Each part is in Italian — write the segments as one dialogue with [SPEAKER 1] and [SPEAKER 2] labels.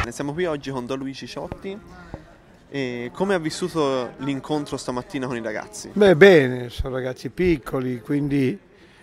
[SPEAKER 1] Bene, siamo qui oggi con Don Luigi Ciotti. E come ha vissuto l'incontro stamattina con i ragazzi?
[SPEAKER 2] Beh, bene, sono ragazzi piccoli, quindi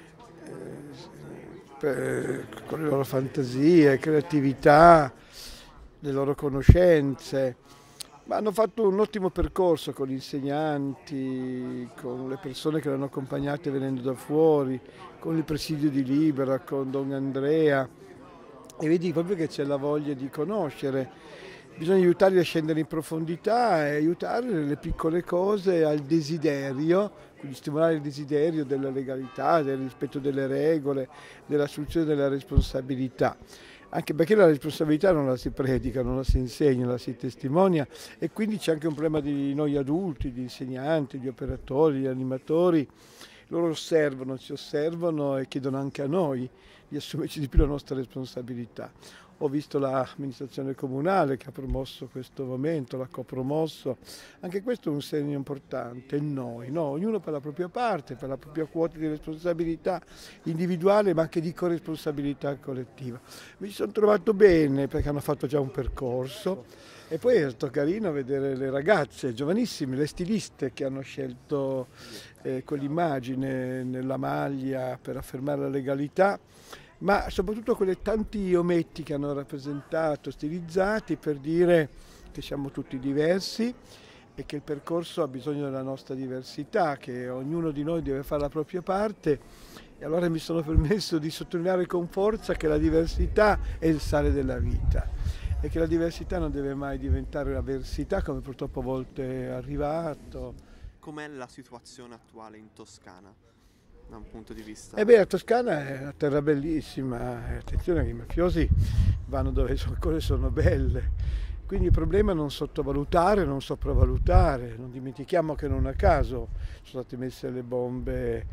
[SPEAKER 2] con le loro fantasie, creatività, le loro conoscenze, ma hanno fatto un ottimo percorso con gli insegnanti, con le persone che l'hanno accompagnate venendo da fuori, con il presidio di Libera, con Don Andrea, e vedi proprio che c'è la voglia di conoscere. Bisogna aiutarli a scendere in profondità e aiutare nelle piccole cose al desiderio, quindi stimolare il desiderio della legalità, del rispetto delle regole, dell'assunzione della responsabilità. Anche perché la responsabilità non la si predica, non la si insegna, la si testimonia, e quindi c'è anche un problema di noi adulti, di insegnanti, di operatori, di animatori. Loro osservano, ci osservano e chiedono anche a noi di assumerci di più la nostra responsabilità. Ho visto l'amministrazione comunale che ha promosso questo momento, l'ha copromosso, anche questo è un segno importante, noi, no? Ognuno per la propria parte, per la propria quota di responsabilità individuale ma anche di corresponsabilità collettiva. Mi sono trovato bene perché hanno fatto già un percorso e poi è stato carino vedere le ragazze giovanissime, le stiliste che hanno scelto quell'immagine nella maglia per affermare la legalità, ma soprattutto quelle tanti ometti che hanno rappresentato, stilizzati per dire che siamo tutti diversi e che il percorso ha bisogno della nostra diversità, che ognuno di noi deve fare la propria parte. E allora mi sono permesso di sottolineare con forza che la diversità è il sale della vita e che la diversità non deve mai diventare un'avversità, come purtroppo a volte è arrivato.
[SPEAKER 1] Com'è la situazione attuale in Toscana, da un punto di vista?
[SPEAKER 2] La Toscana è una terra bellissima, attenzione che i mafiosi vanno dove le cose sono belle, quindi il problema è non sottovalutare, non sopravvalutare, non dimentichiamo che non a caso sono state messe le bombe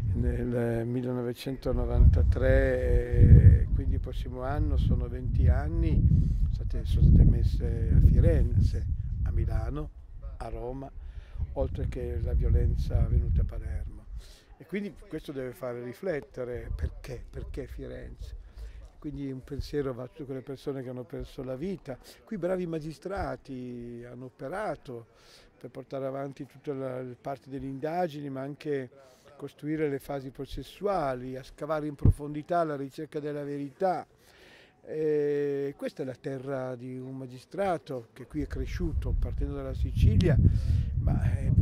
[SPEAKER 2] nel 1993, quindi il prossimo anno sono 20 anni, sono state messe a Firenze, a Milano, a Roma, oltre che la violenza avvenuta a Palermo. E quindi questo deve fare riflettere perché Firenze. Quindi un pensiero va a tutte quelle persone che hanno perso la vita. Qui bravi magistrati hanno operato per portare avanti tutta la parte delle indagini, ma anche costruire le fasi processuali, a scavare in profondità alla ricerca della verità. E questa è la terra di un magistrato che qui è cresciuto partendo dalla Sicilia, ma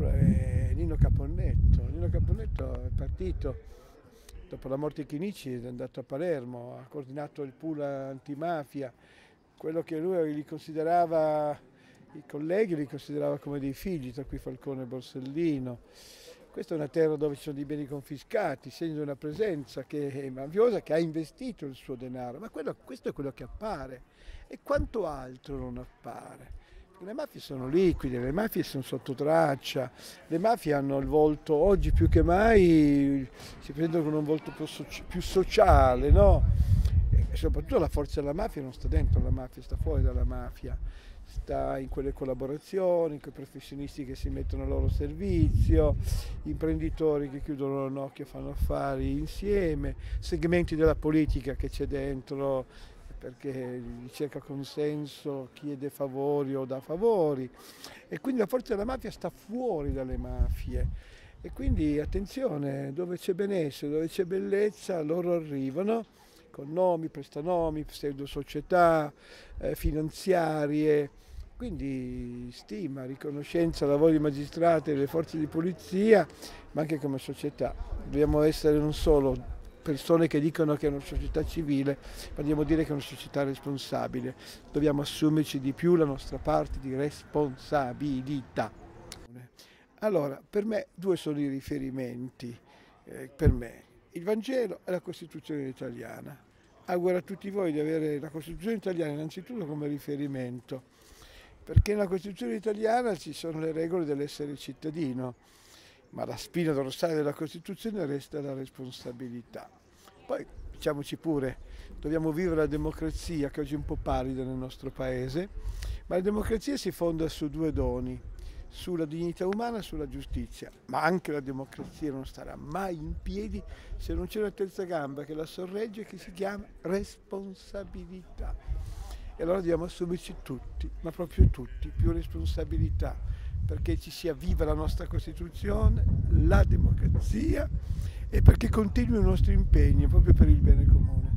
[SPEAKER 2] è Nino Caponnetto. Nino Caponnetto è partito dopo la morte di Chinici, è andato a Palermo, ha coordinato il pool antimafia, quello che lui li considerava, i colleghi li considerava come dei figli, tra cui Falcone e Borsellino. Questa è una terra dove ci sono dei beni confiscati, segno di una presenza che è mafiosa, che ha investito il suo denaro, ma questo è quello che appare e quanto altro non appare. Le mafie sono liquide, le mafie sono sotto traccia, le mafie hanno il volto, oggi più che mai si prendono con un volto più sociale, no? E soprattutto la forza della mafia non sta dentro la mafia, sta fuori dalla mafia, sta in quelle collaborazioni, in quei professionisti che si mettono al loro servizio, imprenditori che chiudono l'occhio e fanno affari insieme, segmenti della politica che c'è dentro, perché cerca consenso, chiede favori o dà favori, e quindi la forza della mafia sta fuori dalle mafie e quindi attenzione, dove c'è benessere, dove c'è bellezza, loro arrivano con nomi, prestanomi, pseudo società finanziarie, quindi stima, riconoscenza, lavoro di magistrati e delle forze di polizia, ma anche come società. Dobbiamo essere non solo persone che dicono che è una società civile, ma dobbiamo dire che è una società responsabile. Dobbiamo assumerci di più la nostra parte di responsabilità. Allora, per me due sono i riferimenti, per me, il Vangelo e la Costituzione italiana. Auguro a tutti voi di avere la Costituzione italiana innanzitutto come riferimento, perché nella Costituzione italiana ci sono le regole dell'essere cittadino, ma la spina dorsale della Costituzione resta la responsabilità. Poi, diciamoci pure, dobbiamo vivere la democrazia, che oggi è un po' pallida nel nostro paese, ma la democrazia si fonda su due doni, sulla dignità umana e sulla giustizia, ma anche la democrazia non starà mai in piedi se non c'è una terza gamba che la sorregge, che si chiama responsabilità. E allora dobbiamo assumerci tutti, ma proprio tutti, più responsabilità, perché ci sia viva la nostra Costituzione, la democrazia e perché continui il nostro impegno proprio per il bene comune.